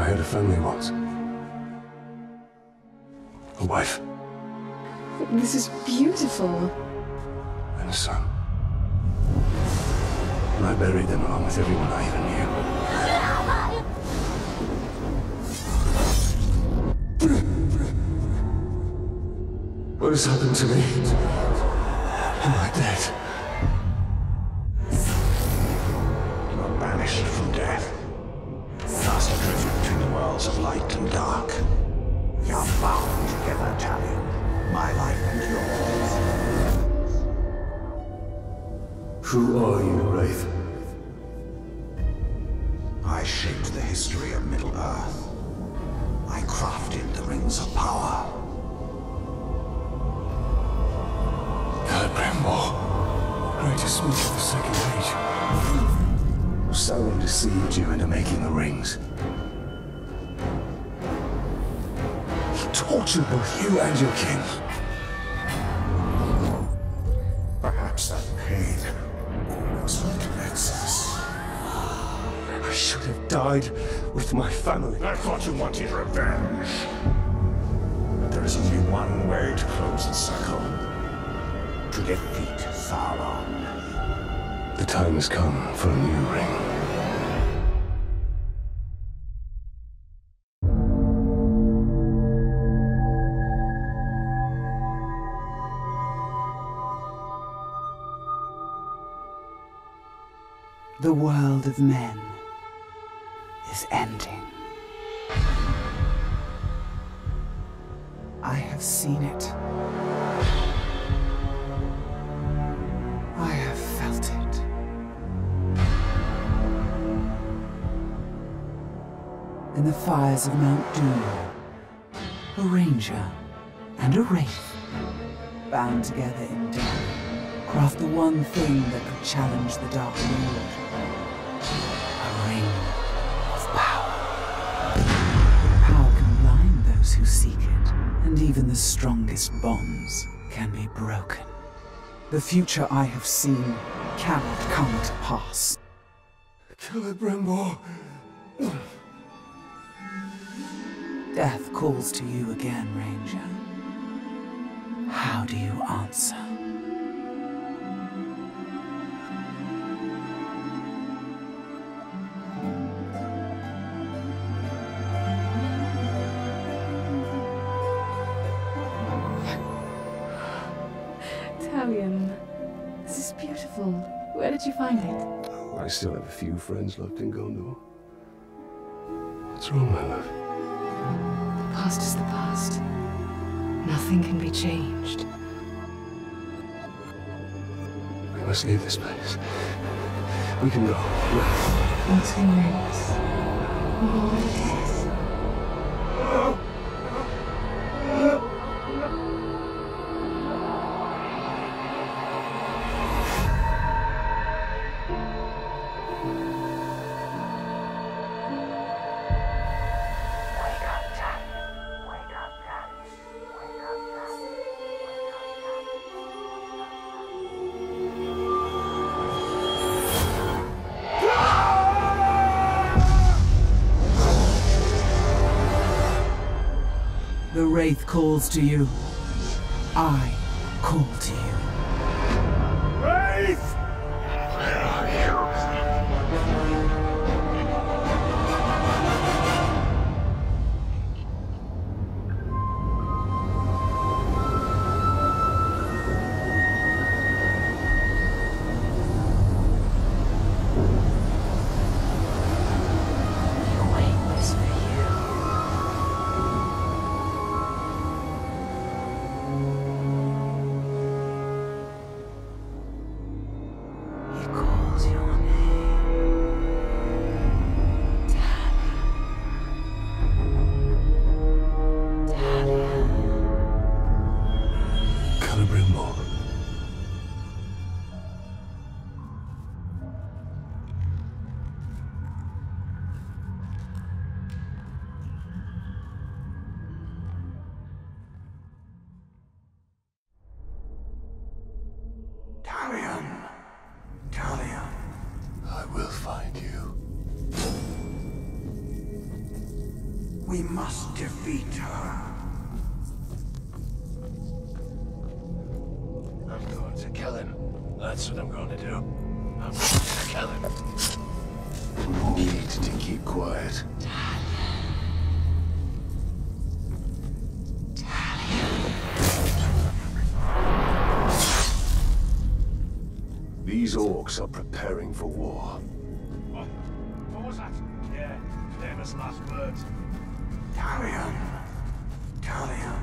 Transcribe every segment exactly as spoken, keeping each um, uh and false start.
had a family once. A wife. This is beautiful. And a son. And I buried them along with everyone I even knew. What has happened to me? Am I dead? You are banished from death. Cast adrift between the worlds of light and dark. You are bound together, Talion. My life and yours. Who are you, Wraith? I shaped the history of Middle-earth. I crafted the Rings of Power. Celebrimbor, greatest smith of the Second Age. Sauron deceived you into making the rings. He tortured both you and your kin. Perhaps that pain was what connects us. I should have died with my family. I thought you wanted revenge. But there is only one way to close the circle. To defeat Sauron. The time has come for a new ring. The world of men is ending. I have seen it. I have felt it. In the fires of Mount Doom, a ranger and a wraith, bound together in death, craft the one thing that could challenge the Dark Lord. A ring of power. The power can blind those who seek it, and even the strongest bonds can be broken. The future I have seen cannot come to pass. Celebrimbor. Death calls to you again, Ranger. How do you answer? Talion, this is beautiful. Where did you find it? I still have a few friends left in Gondor. What's wrong, my love? The past is the past. Nothing can be changed. We must leave this place. We can go. Nothing rings. All death. The Wraith calls to you. I call to you. Wraith! Where are you? He waits for you. He calls your name. Talion. Talion. Celebrimbor. Talion. Talion. I will find you. We must defeat her. I'm going to kill him. That's what I'm going to do. I'm going to kill him. We need to keep quiet. These orcs are preparing for war. What? What was that? Yeah, famous last words. Talion. Talion.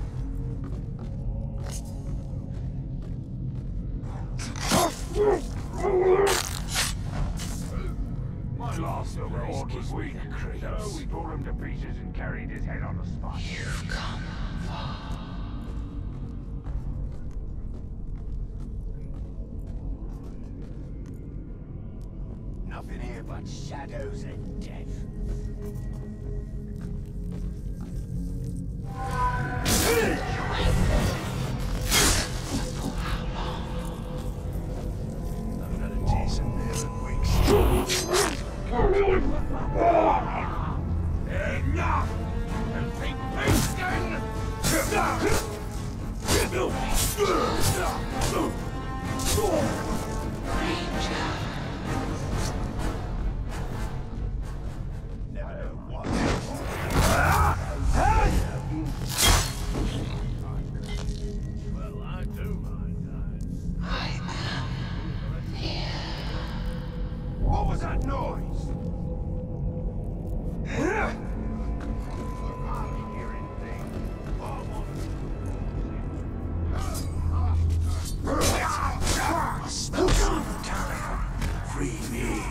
My last overlord was weak, so we tore him to pieces and carried his head on a spike. You've come far. Nothing here but shadows and death. I've got a decent pair of weeks. Enough! And think Beastin! Never know what. Well, I do mind that. I am here. What was that noise? Free me.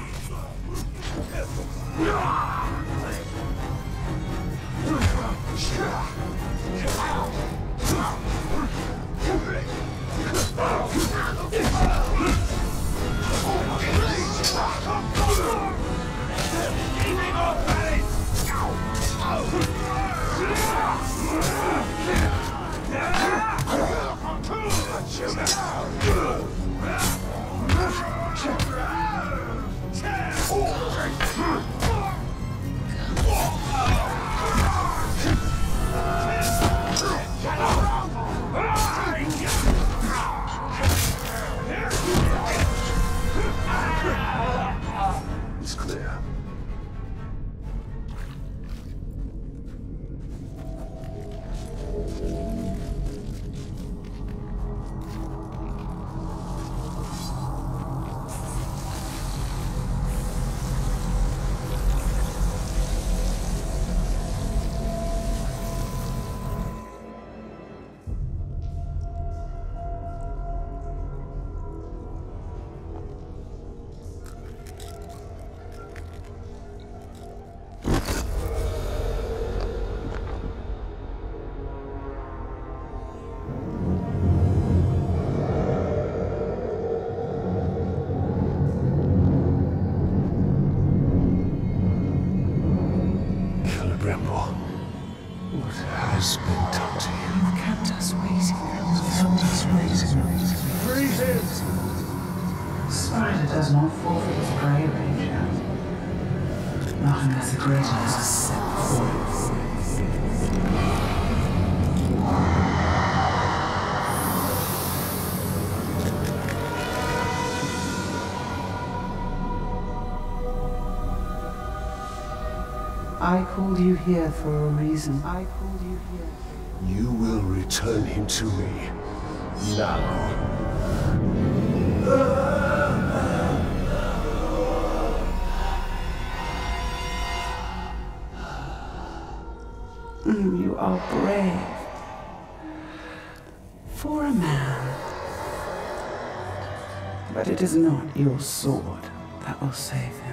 It's clear. Brimble, what has been done to you? You've kept us waiting. Kept us waiting. Freeze him! Spider does not forfeit its prey, Ranger. Not unless a greater has set before I called you here for a reason. I called you here. You will return him to me. Now. Mm, you are brave. For a man. But it is not your sword that will save him.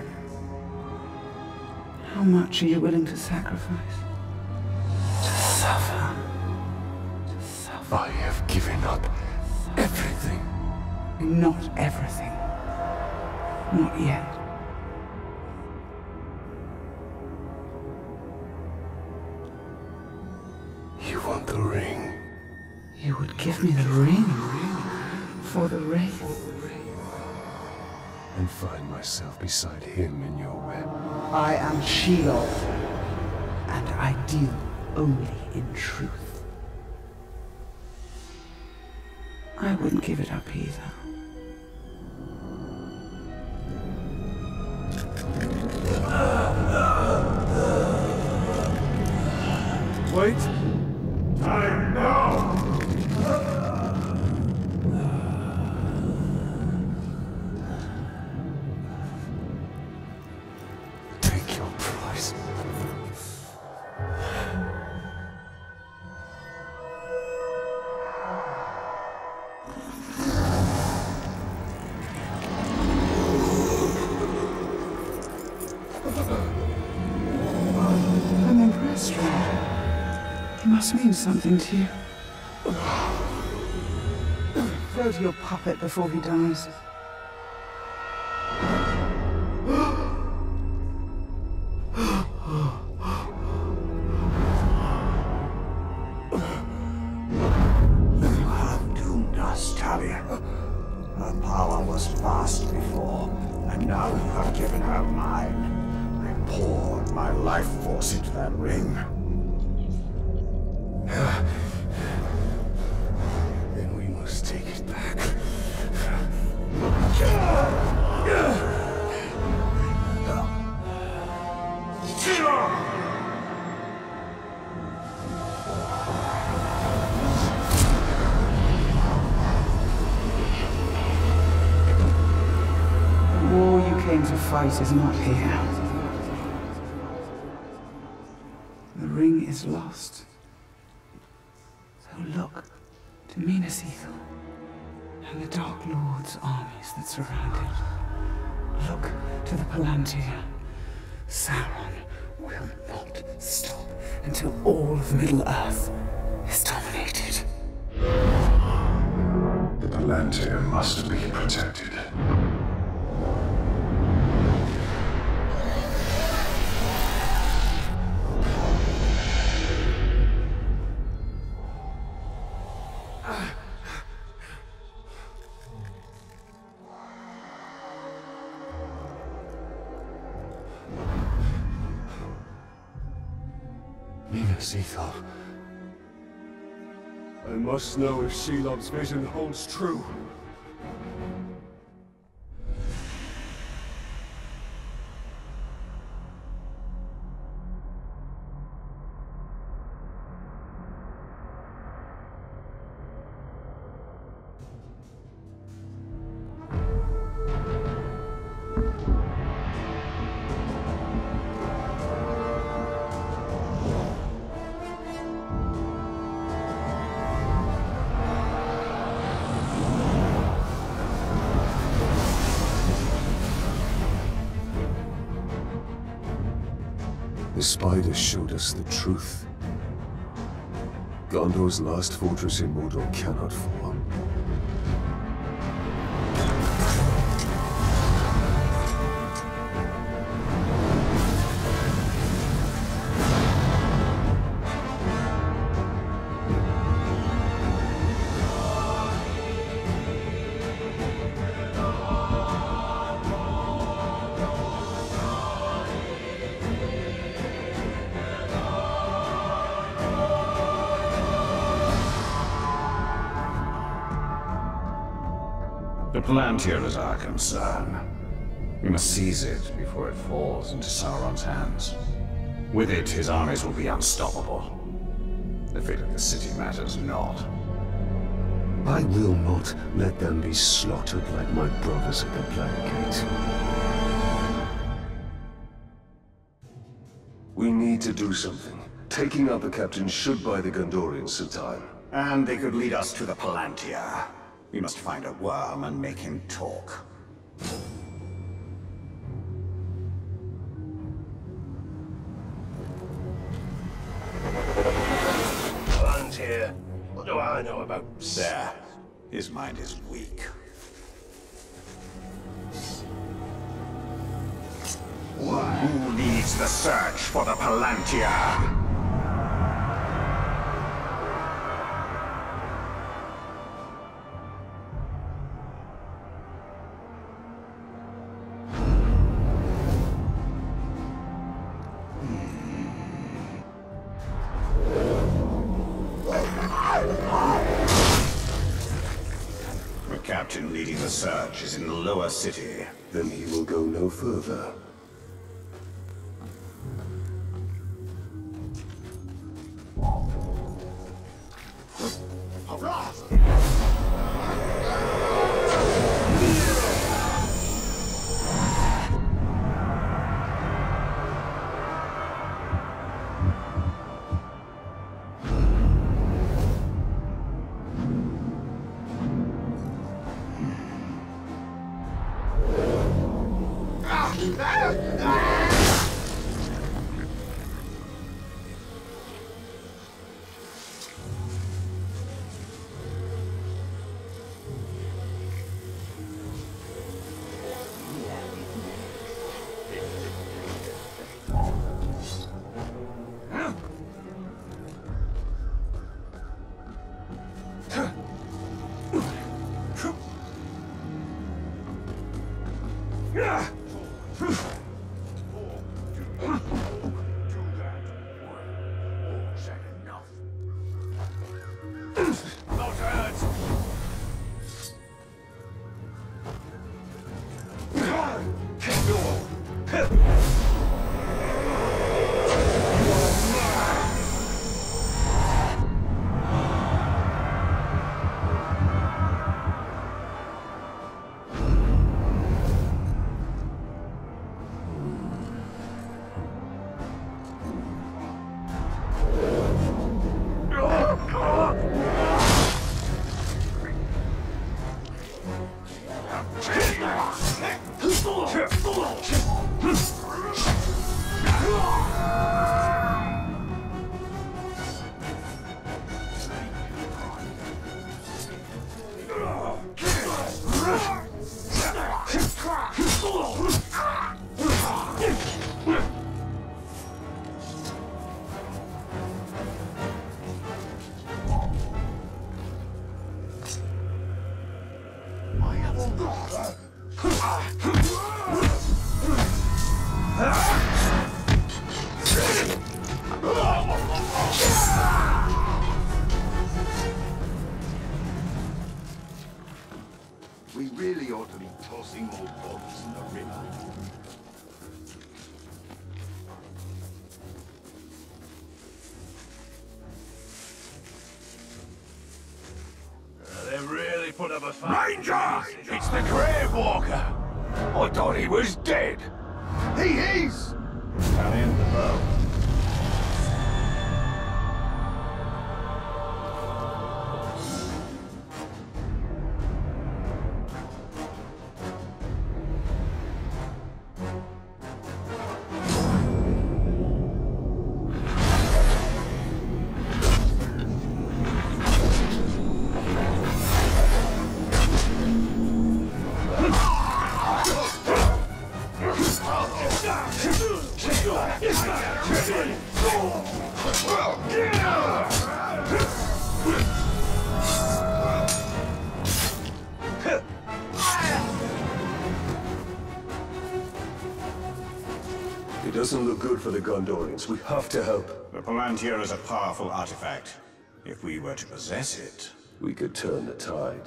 How much are you willing to sacrifice? To suffer. To suffer. I have given up everything. Not everything. Not yet. You want the ring? You would give me the ring for the wraith. And find myself beside him in your web. I am Shelob. and ideal only in truth. I wouldn't give it up either. Wait! Time now! Take your prize. I'm impressed, Ranger. He must mean something to you. Go to your puppet before he dies. You have doomed us, Talion. Her power was vast before, and now you have given her mine. I poured my life force into that ring. Then we must take it back. The war you came to fight is not here. The ring is lost. So look to Minas Ithil and the Dark Lord's armies that surround it. Look to the Palantir. Sauron will not stop until all of Middle-earth is dominated. The Palantir must be protected. Minas Ithil. I must know if Shelob's vision holds true. The spider showed us the truth. Gondor's last fortress in Mordor cannot fall. The Palantir is our concern. We must seize it before it falls into Sauron's hands. With it, his armies will be unstoppable. The fate of the city matters not. I will not let them be slaughtered like my brothers at the Black Gate. We need to do something. Taking out the captain should buy the Gondorians some time. And they could lead us to the Palantir. We must find a worm and make him talk. Palantir. What do I know about... There. His mind is weak. Who leads the search for the Palantir? captain leading the search is in the lower city. Then he will go no further. We really ought to be tossing more bombs in the river. Uh, they really put up a fight. Ranger! It's the Grave Walker! I thought he was dead. He is! Talion, the bow. It doesn't look good for the Gondorians. We have to help. The Palantir is a powerful artifact. If we were to possess it... We could turn the tide.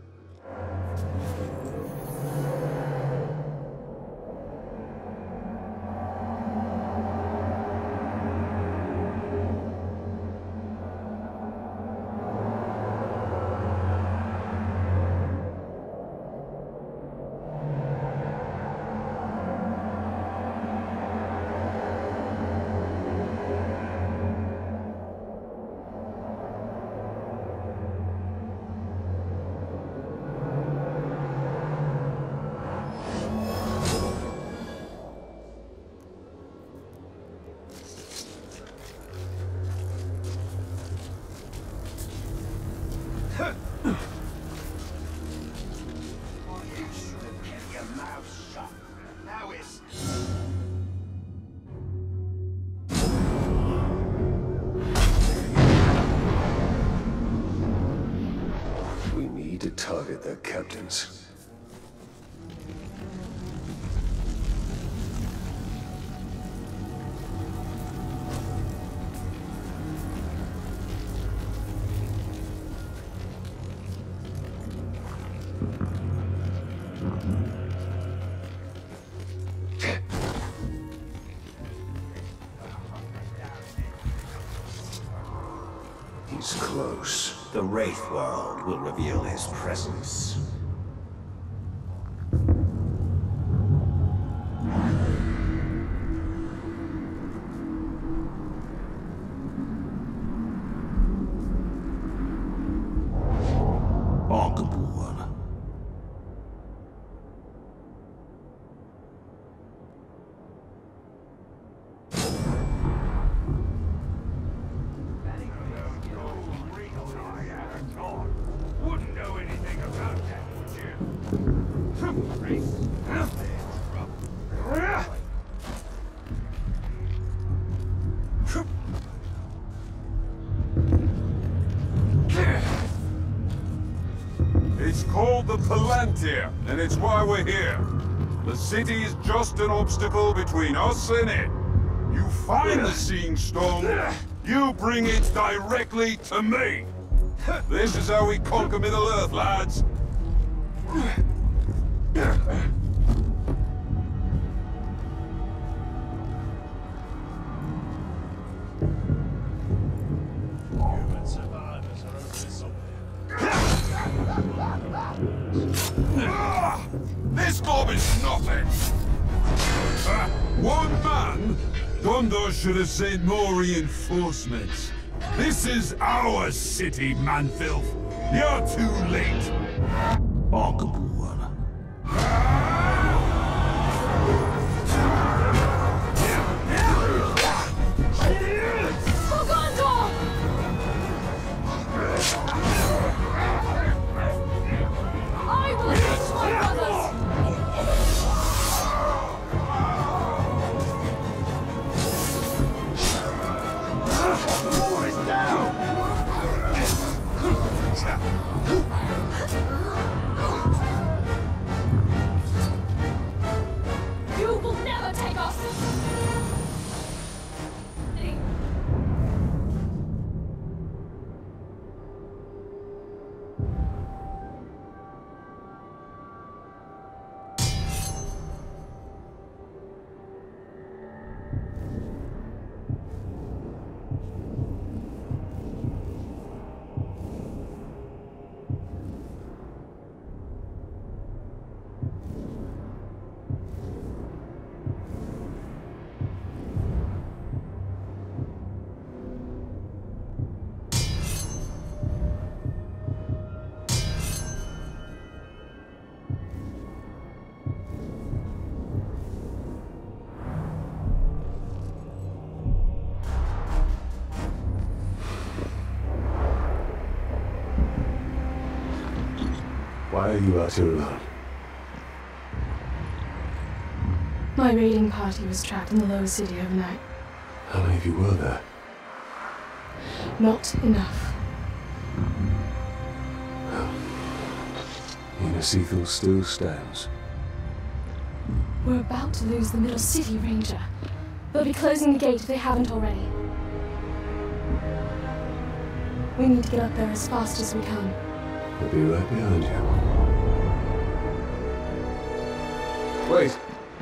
We need to target their captains. Hmm. He's close. The Wraith world will reveal his presence. Argaborn. Wouldn't know anything about that, would you? It's called the Palantir, and it's why we're here. The city is just an obstacle between us and it. You find the Seeing Stone, you bring it directly to me. This is how we conquer Middle-earth, lads. Human survivors are only Ah, this mob is nothing. Uh, one man? Gondor should have sent more reinforcements. This is our city, Manfilth. You're too late. Argaborn. For Gondor! I will avenge my brothers! You will never take us! Why are you out here alone? My raiding party was trapped in the lower city overnight. How many of you were there? Not enough. Minas Ithil still stands. We're about to lose the middle city, Ranger. They'll be closing the gate if they haven't already. We need to get up there as fast as we can. I'll be right behind you. Wait!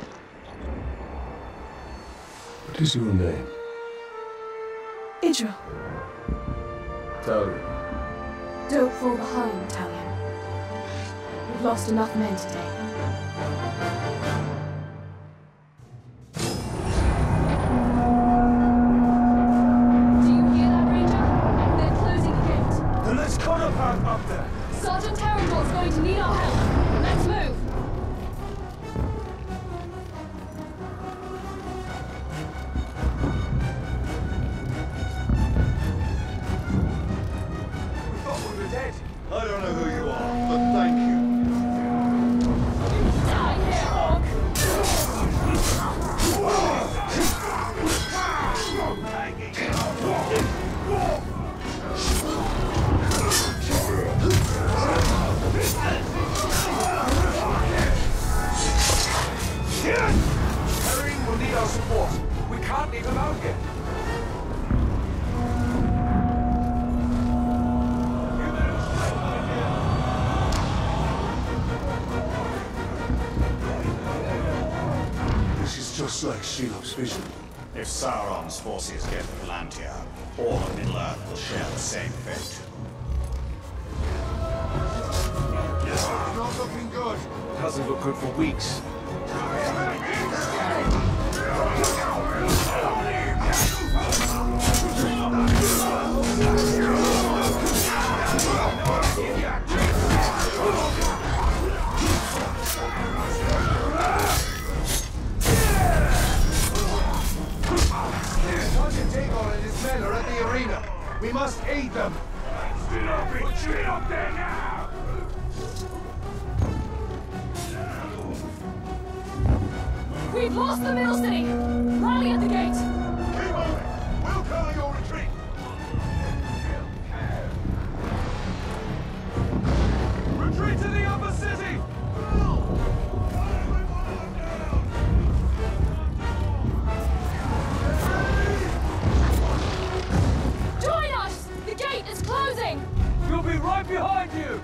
What is your name? Idril, Talion. don't fall behind, Talion. We've lost enough men today. Do you hear that, Ranger? They're closing the gate. Then let's cut up up there. Sergeant Terrandor's going to need our help. Let's move. We thought we were dead. I don't know who you are, but thank you. Die here, Orc. Harry will need our support. We can't leave him out here. This is just like Shelob's vision. If Sauron's forces get Palantir, All of Middle-earth will share the same fate. It's not looking good. Hasn't looked good for weeks. Sergeant Dagon and his men are at the arena. We must aid them. Get up, get up there now! We've lost the Middle City! Rally at the gate! Keep moving! We'll cover your retreat! Retreat to the upper city! Join us! The gate is closing! We'll be right behind you!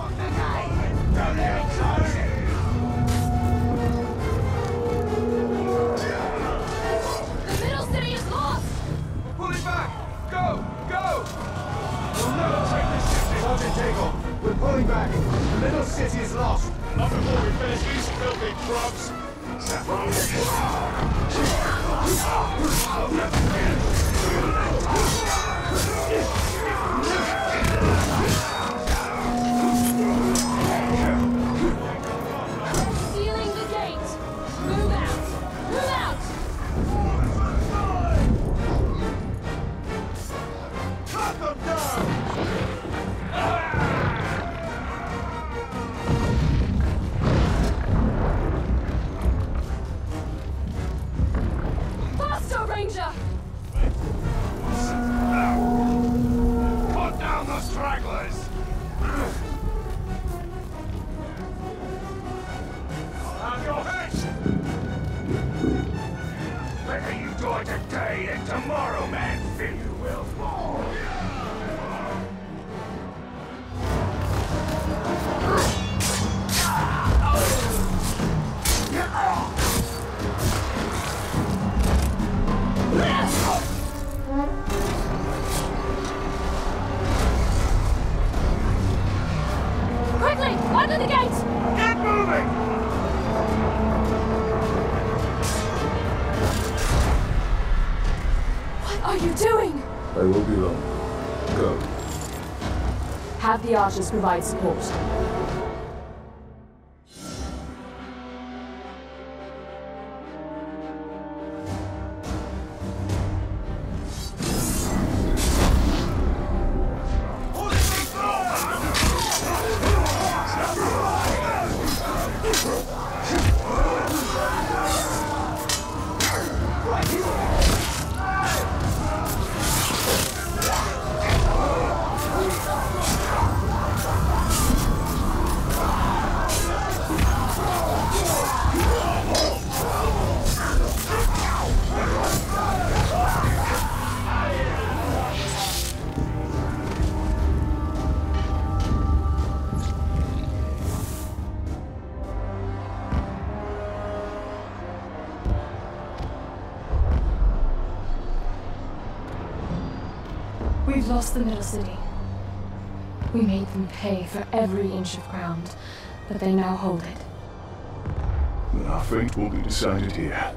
The Middle City is lost! Pull it back! Go! Go! We'll never take this city! Sergeant Dagon, we're pulling back. The middle city is lost. Not before we finish these filthy grubs! Sealing the gate! Move out! Move out! Cut them down! Faster, Ranger! Put down the stragglers! Have your heads! Better you do it today than tomorrow, man! Fear you will fall! Quickly! Under the gate! Get moving! What are you doing? I will be long. Go. Have the archers provide support. We've lost the Middle City. We made them pay for every inch of ground, but they now hold it. Then our fate will be decided here.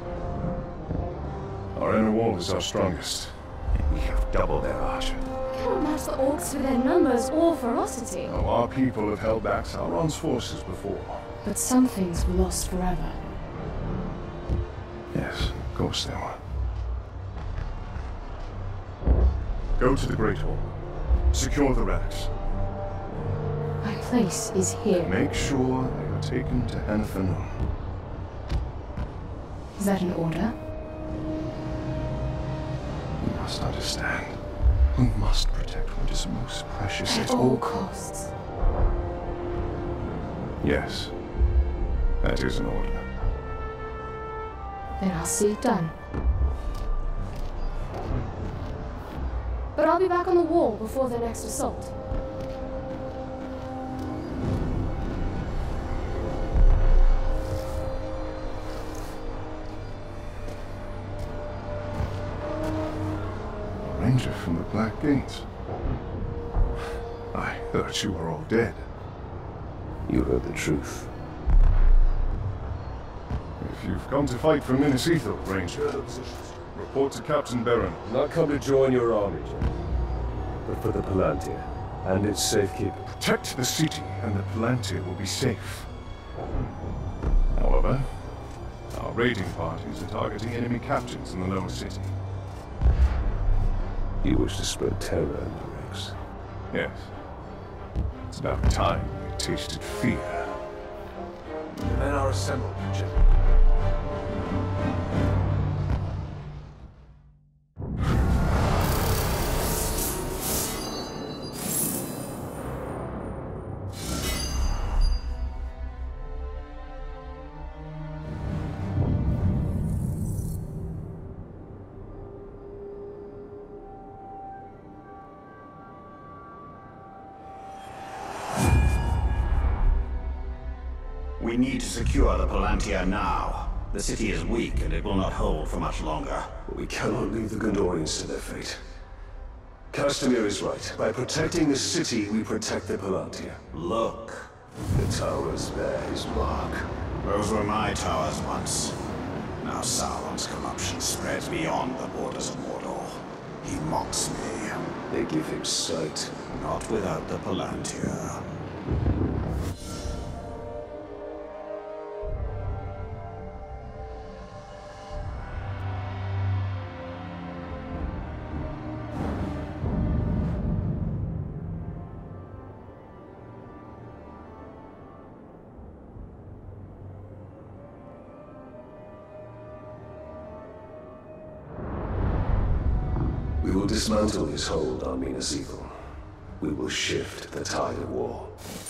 Our inner wall is our strongest. We have double their archer. Cannot match the orcs with their numbers or ferocity. Now, our people have held back Sauron's forces before. But some things were lost forever. Yes, of course they were. Go to the Great Hall. Secure the relics. My place is here. Make sure they are taken to Anathanum. Is that an order? You must understand. We must protect what is most precious At at all all. costs. Yes. That is an order. Then I'll see it done. But I'll be back on the wall before the next assault. Ranger Black Gate. I heard you were all dead. You heard the truth. If you've come to fight for Minas Ithil, Ranger, report to Captain Baron. Not come to join your army, General, but for the Palantir and its safekeeping. Protect the city, and the Palantir will be safe. However, our raiding parties are targeting enemy captains in the lower city. You wish to spread terror in the ranks. Yes. It's about time we tasted fear. The men are assembled, General. We need to secure the Palantir now. The city is weak and it will not hold for much longer. But we cannot leave the Gondorians to their fate. Castamir is right. By protecting the city, we protect the Palantir. Look. The towers bear his mark. Those were my towers once. Now Sauron's corruption spreads beyond the borders of Mordor. He mocks me. They give him sight. Not without the Palantir. We will dismantle his hold on Minas Ithil. We will shift the tide of war.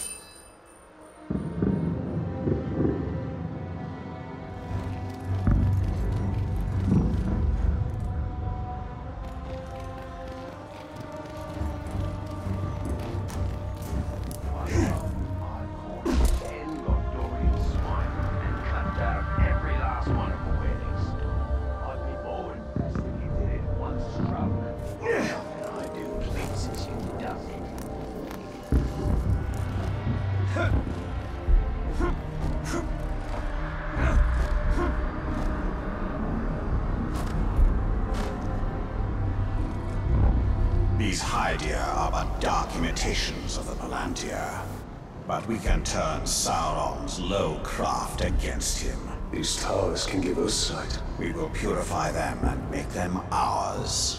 These Hydir are but dark imitations of the Palantir. But we can turn Sauron's low craft against him. These towers can give us sight. We will purify them and make them ours.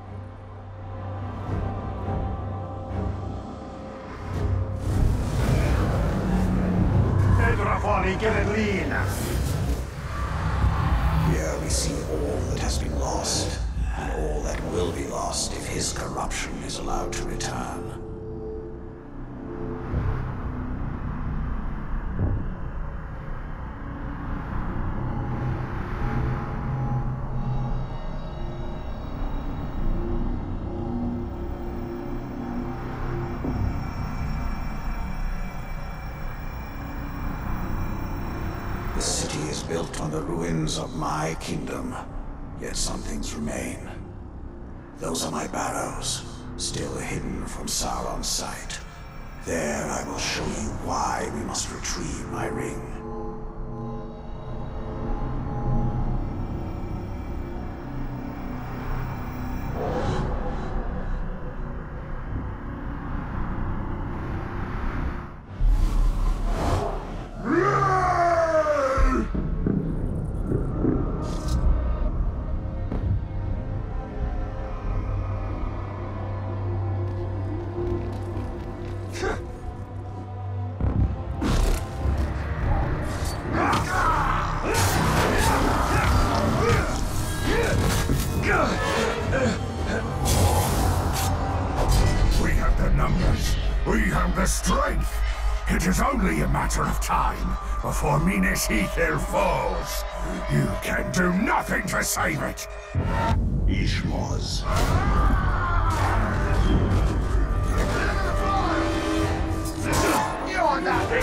Here we see all that has been lost, and all that will be lost if his corruption is allowed to return. The city is built on the ruins of my kingdom, yet some things remain. Those are my barrows, still hidden from Sauron's sight. There I will show you why we must retrieve my ring. We have the numbers. We have the strength. It is only a matter of time before Minas Ithil falls. You can do nothing to save it. Ishmoz. You're nothing.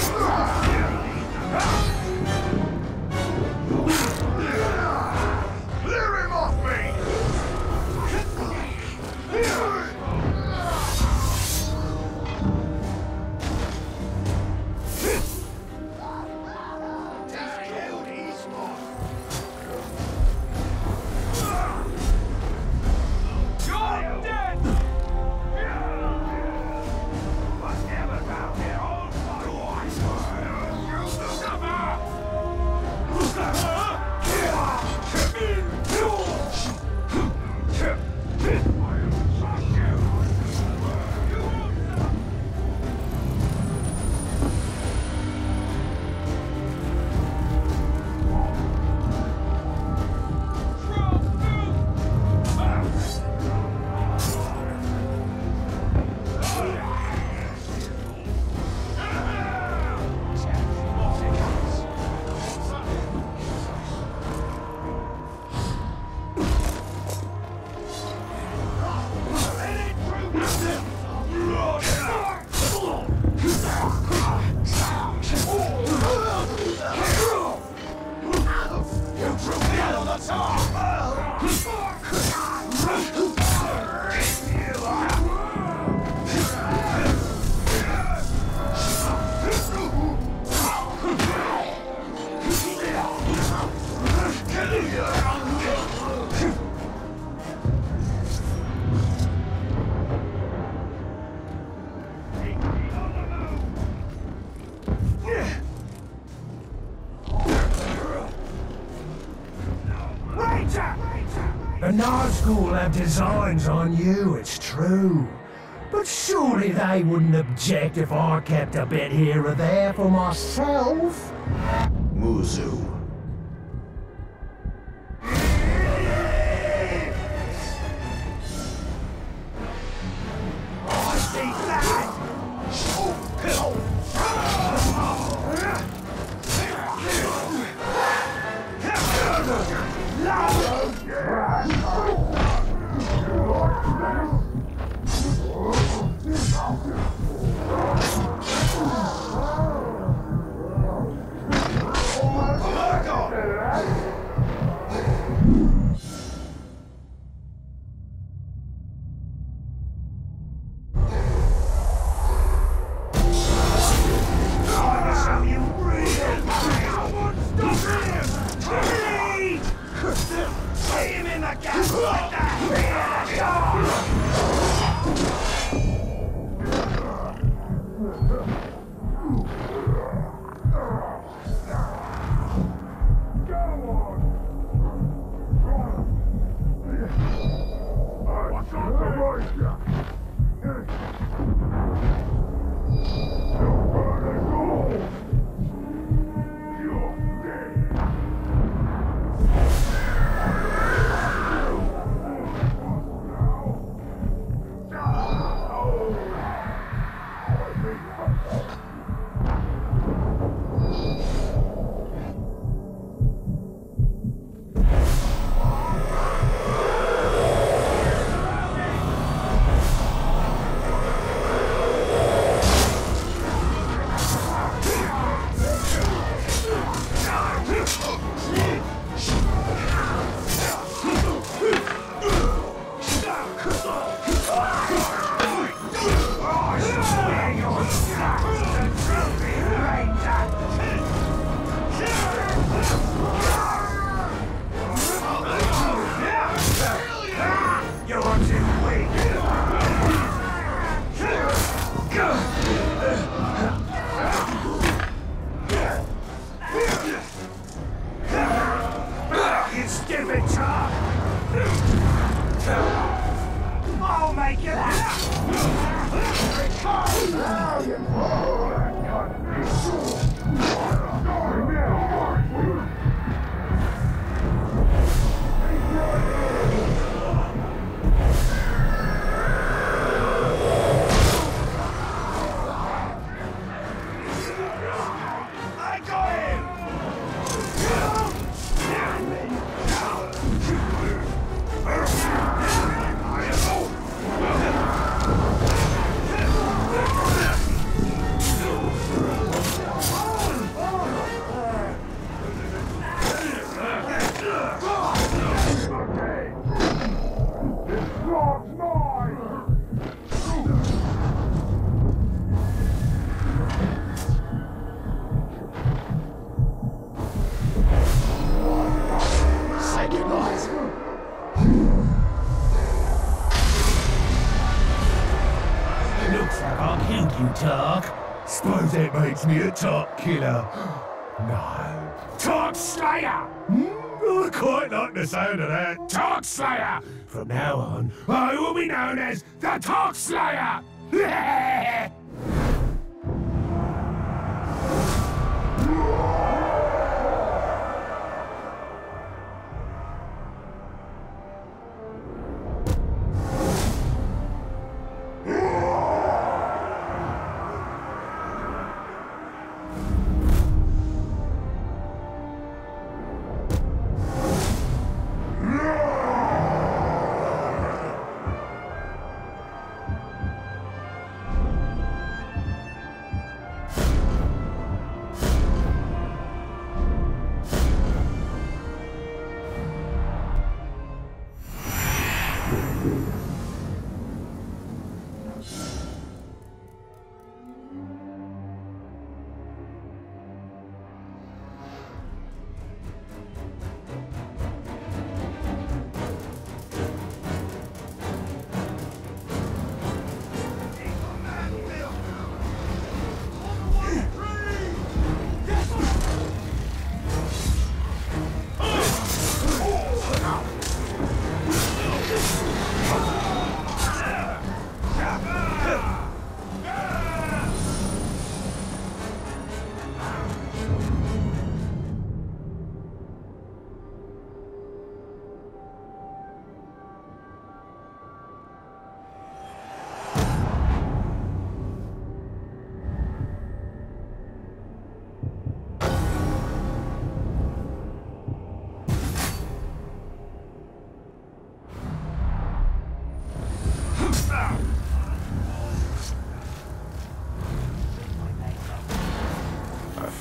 Clear him off me! Nazgul have designs on you, it's true. But surely they wouldn't object if I kept a bit here or there for myself. Muzu. I see that! Suppose that makes me a Tark killer. No. Tark Slayer! Mm, I quite like the sound of that. Tark Slayer! From now on, I will be known as the Tark Slayer!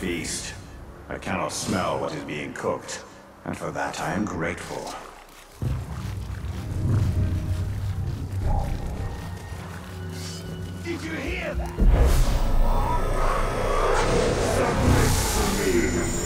feast. I cannot smell what is being cooked, and for that I am grateful. Did you hear that? Submit to me!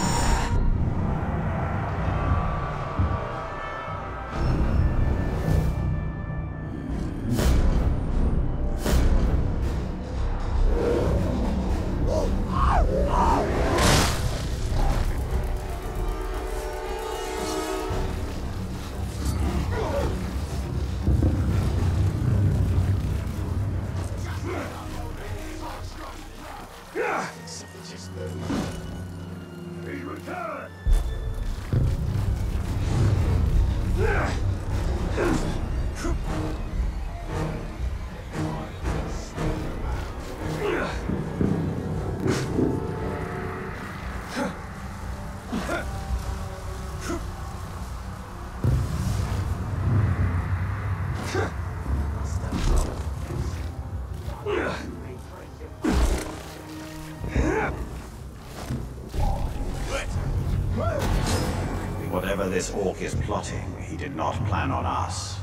Whatever this orc is plotting, he did not plan on us.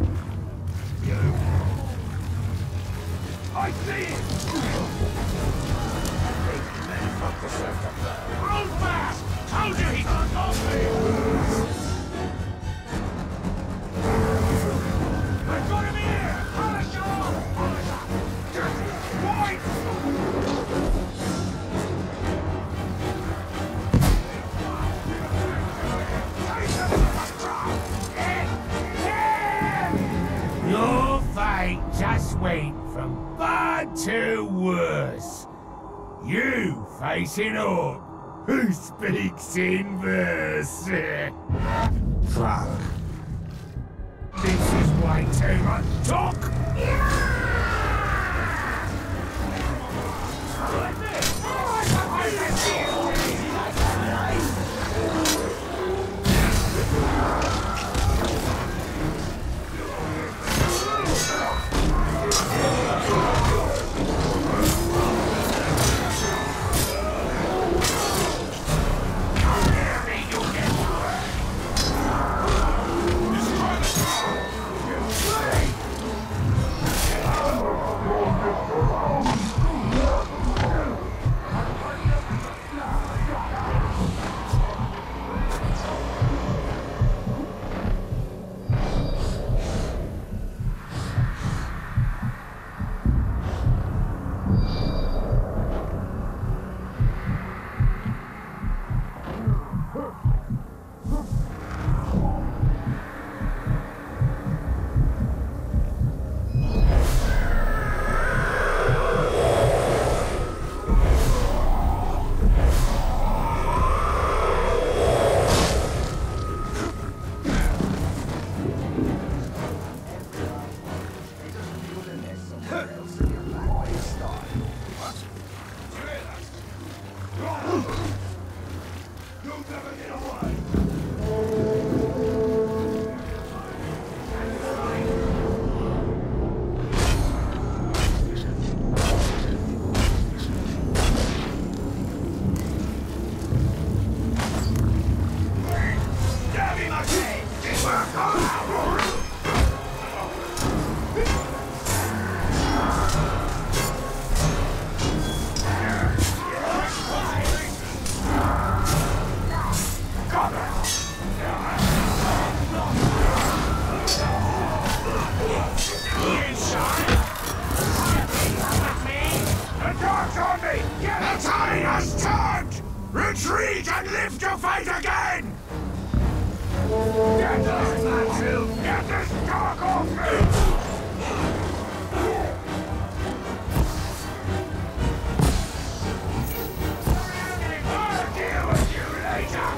I see it! Hold fast! Told you he can't off me! I've got him here! Polish off! Right! Your fate just went from bad to worse. You facing Orc, who speaks in verse. Drunk. This is way too much talk. Retreat and live to fight again! Get this Mansfield! Get this dark off me! I'll deal with you later!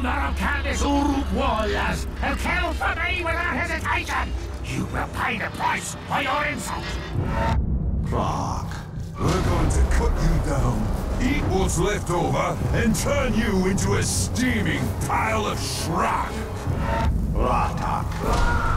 Thunder of Candace Uruk warriors, who kill for me without hesitation! You will pay the price for your insult! Clark, we're going to cut you down, eat what's left over, and turn you into a steaming pile of shrapnel! Ratak.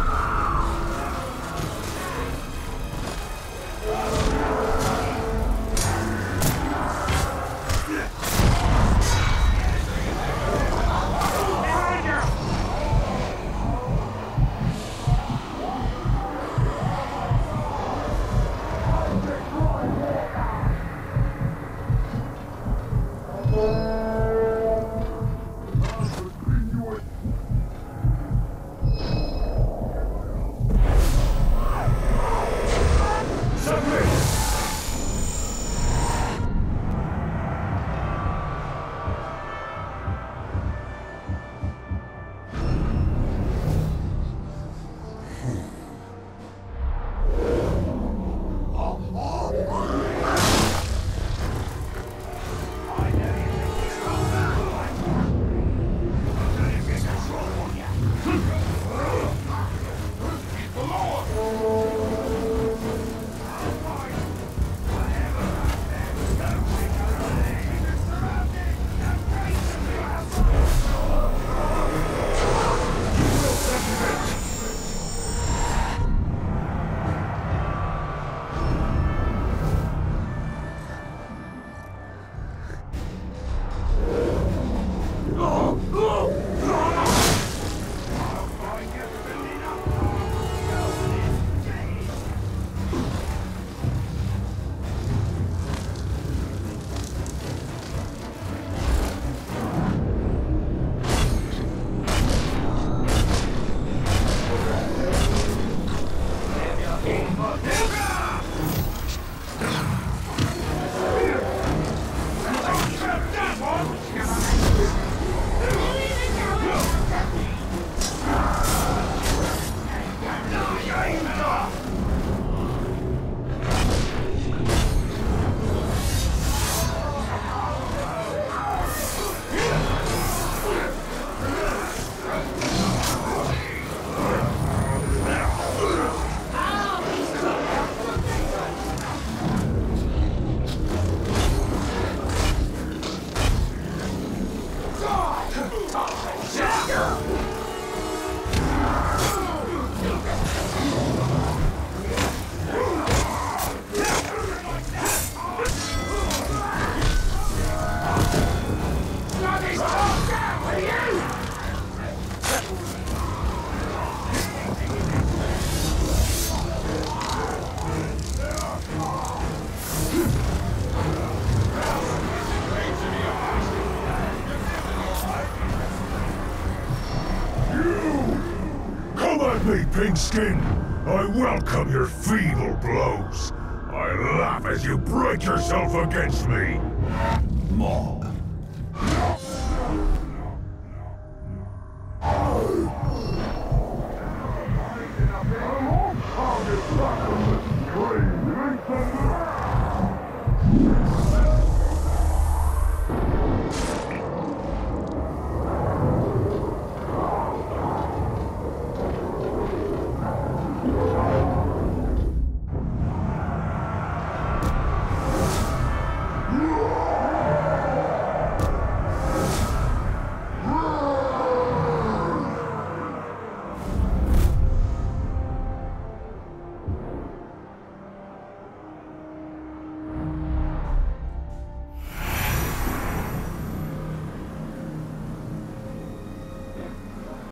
Me, Pigskin! I welcome your feeble blows. I laugh as you break yourself against me. Maw.